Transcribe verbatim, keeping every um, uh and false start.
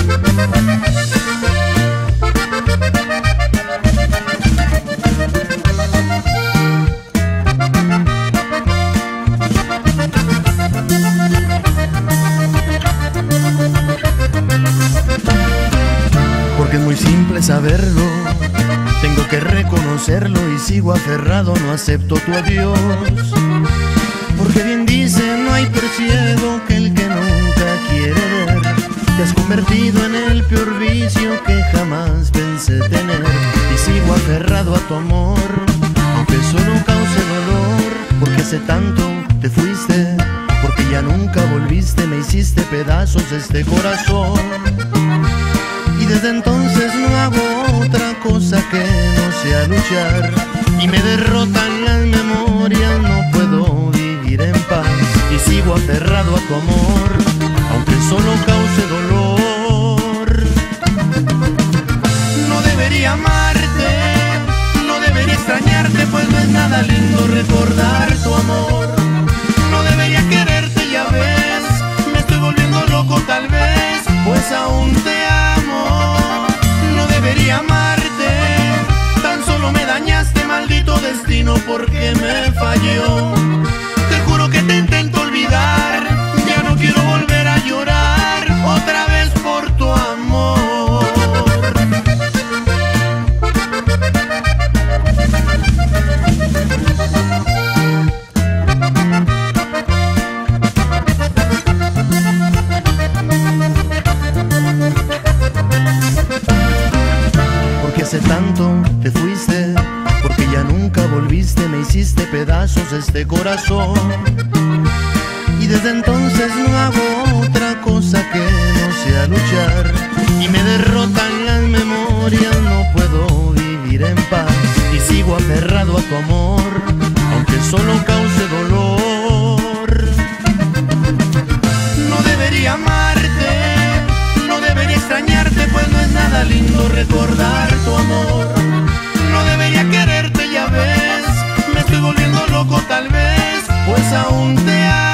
Porque es muy simple saberlo, tengo que reconocerlo y sigo aferrado, no acepto tu adiós. Porque bien dicen, no hay peor ciego que el que nunca quiere ver. Te has convertido en el peor vicio que jamás pensé tener. Y sigo aferrado a tu amor, aunque solo cause dolor. Porque hace tanto te fuiste, porque ya nunca volviste. Me hiciste pedazos este corazón. Y desde entonces no hago otra cosa que no sea luchar. Y me derrotan las memorias, no puedo vivir en paz. Y sigo aferrado a tu amor, aunque solo cause dolor. No debería amarte, no debería extrañarte, pues no es nada lindo recordar tu amor. No debería quererte, ya ves, me estoy volviendo loco tal vez, pues aún te amo. No debería amarte, tan solo me dañaste, maldito destino, porque me falló. Te juro que te intento olvidar, ya no quiero volver a llorar otra vez por tu amor. Porque hace tanto te fuiste, porque ya nunca volviste. Me hiciste pedazos este corazón. Y desde entonces no hago otra cosa que no sea luchar. Y me derrotan las memorias, no puedo vivir en paz. Y sigo aferrado a tu amor, aunque solo cause dolor. No debería amarte, no debería extrañarte, pues no es nada lindo recordar tu amor. No debería quererte, ya ves, me estoy volviendo loco tal vez, pues aún te amo.